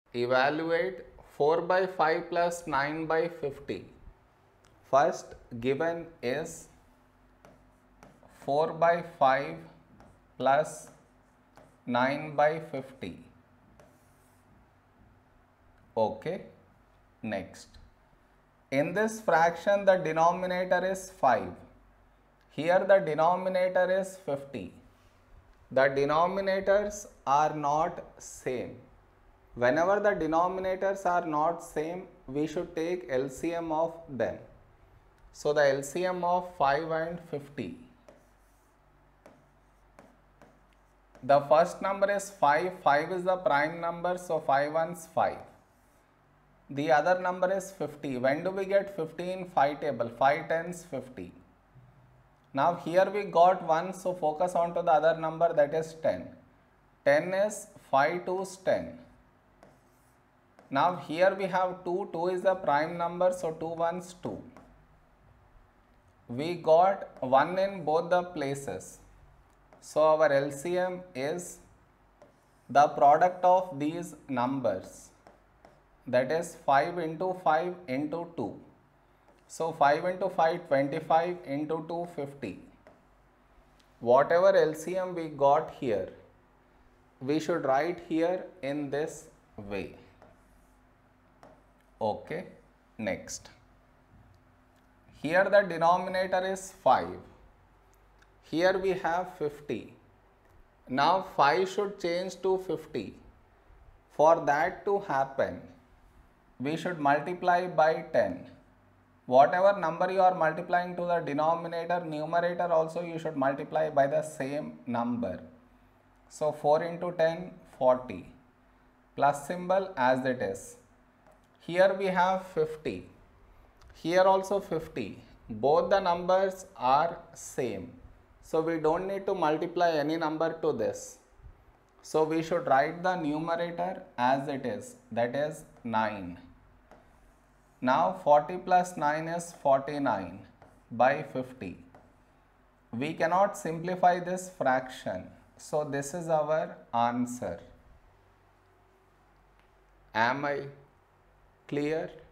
Evaluate 4 by 5 plus 9 by 50. First given is 4 by 5 plus 9 by 50. Okay. Next. In this fraction the denominator is 5. Here the denominator is 50. The denominators are not same. Whenever the denominators are not same, we should take LCM of them. So the LCM of 5 and 50. The first number is 5. 5 is the prime number, so 5 ones 5. The other number is 50. When do we get 50 in 5 table? 5 tens 50. Now here we got 1, so focus on to the other number, that is 10. 10 is 5 twos 10. Now here we have 2. 2 is the prime number, so 2 ones 2. We got 1 in both the places. So our LCM is the product of these numbers, that is 5 into 5 into 2. So 5 into 5 25 into 2 50. Whatever LCM we got here, we should write here in this way. Okay. Next. Here the denominator is 5. Here we have 50. Now 5 should change to 50. For that to happen, we should multiply by 10. Whatever number you are multiplying to the denominator, numerator also you should multiply by the same number. So 4 into 10, 40. Plus symbol as it is. Here we have 50. Here also 50. Both the numbers are same. So we don't need to multiply any number to this. So we should write the numerator as it is, that is 9. Now 40 plus 9 is 49 by 50. We cannot simplify this fraction. So this is our answer. Am I clear?